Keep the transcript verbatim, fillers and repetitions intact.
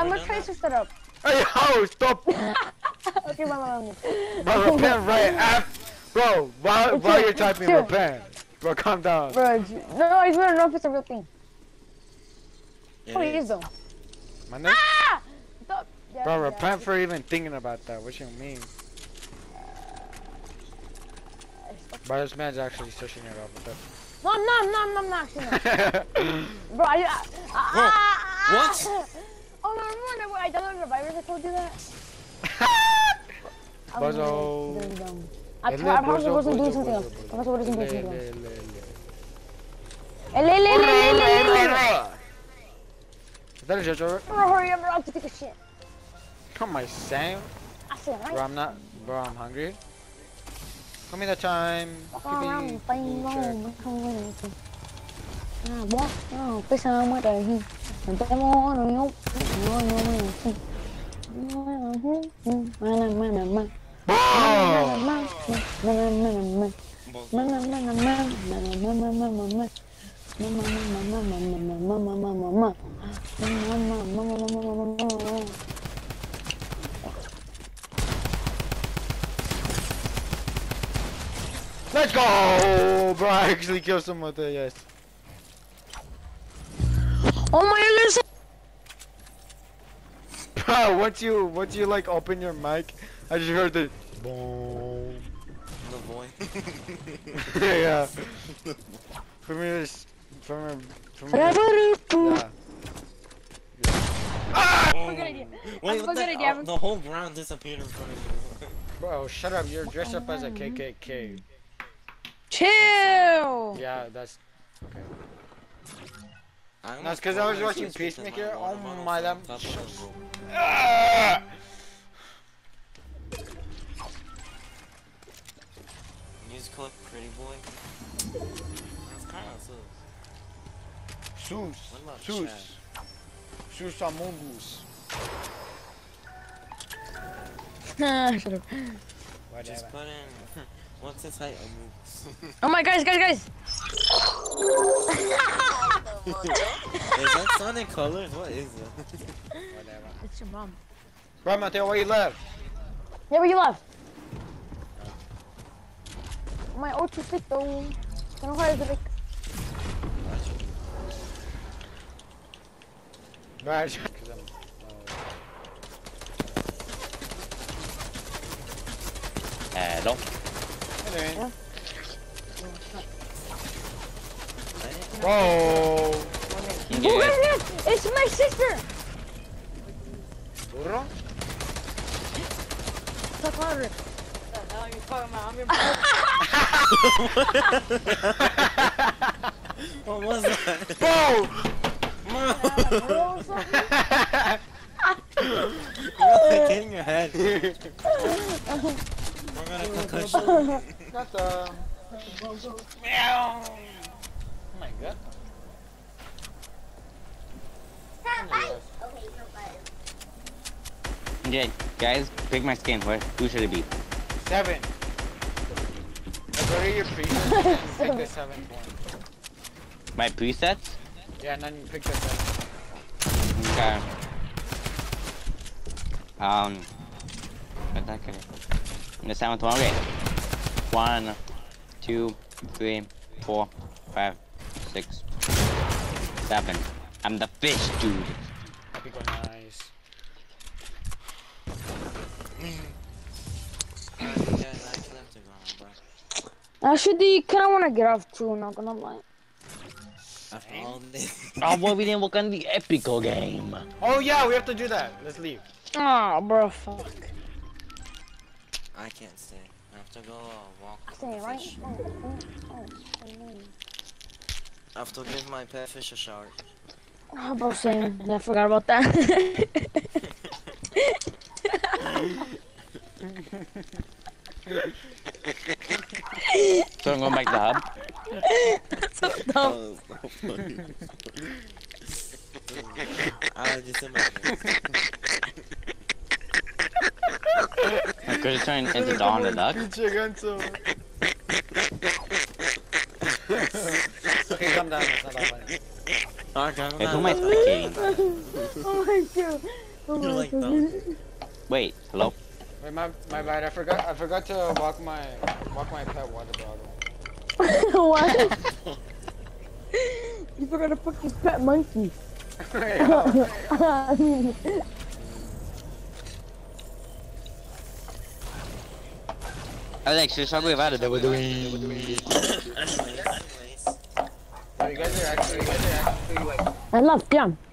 I'm gonna tracer set up. Hey, ho, stop! Okay, bye, bye, bye. Bro, repent right after. Bro, while, while you're typing chill. repent. Bro, calm down. Bro, no, no, I don't know if it's a real thing. It Oh, he is. is though. My name? Ah! Stop. Yeah, Bro, yeah, repent yeah. for even thinking about that. What you mean? Bro, this man's actually searching it up. What No, I'm not, I'm not, I'm not actually not. the Bro, I, I, Bro, I, what? Oh, no, remember when I downloaded the virus, I told you that? I was Buzzo. really dumb. I, I, Ele, I promise I buzzo, wasn't doing buzzo, something buzzo, else. buzzo. I promise I wasn't doing Le, something le, else. le, le. Ele, ele, ele, ele, ele. Is that a Jojo? Bro, hurry up, bro, I have to take a shit. Come on, Sam. I said, right? Bro, I'm not. Bro, I'm hungry. Give me the time. Walk Give me around, find food check. home, come with it. Ah, walk around, fish on with a heat. And then on a yoke, no, no, no, no. Let's go! Bro, I actually killed someone with it, yes. Oh my listen. Bro, once you, once you like open your mic, I just heard the boom. The boy. Yeah. From your, from your, from your, yeah. Ah! Oh. Good idea. Wait, That's what a good the, idea. oh, the whole ground disappeared in front of you. Bro, shut up. You're dressed up as a K K K. Chill. Yeah, that's okay. I That's because I was watching Peacemaker. Oh my damn. god. Ah! Music clip, pretty boy. That's kind of sus. Sus. What about Sus. Chad? Sus amogus. Nah, shut up. Just put in. What's his height? Amogus. Oh my guys, guys, guys. Is that Sonic Colors? What is it? Whatever. It's your mom. Bro, Mateo, where you live? Yeah, where you left? My O two stick though. I know how to like. Right. Hello. Hey, Whoa. Can Who you is guys? it? It's my sister. Burro? Stop harder. What was that? Bro! You're getting your head. We're gonna concussion. Not the. Meow. Oh my god. Yeah, guys, pick my skin. Where? Who should it be? Seven. Like, what are your presets? Pick the seventh one. My presets? Yeah, and then you pick the seventh. Okay. Um. What's that guy? The seventh one. Okay. One, two, three, four, five, six, seven. I'm the fish, dude. Pick one nice. Actually, kind of want to get off too. Not gonna lie. After all this. Oh boy, we didn't work on the Epico game. Oh yeah, we have to do that. Let's leave. Oh, bro, fuck. I can't stay. I have to go uh, walk. I with say the right. fish. Oh, oh, oh, oh, I have to give my pet fish a shower. oh, bro, same. I forgot about that. So I'm going back to the hub. That's so dumb. Oh, so funny. I just imagine. I could have turned into Dawn the Duck. Okay, calm down. It's not that funny. Okay, Wait, who am I spectating? Oh my god. like that. Wait, hello? Wait, my my bad. I forgot. I forgot to walk my walk my pet water bottle. What? You forgot to fucking pet monkey. Wait, oh. I mean, Alex, eu só guevada da Anyways, So you guys are actually, you guys are actually like. I love jam.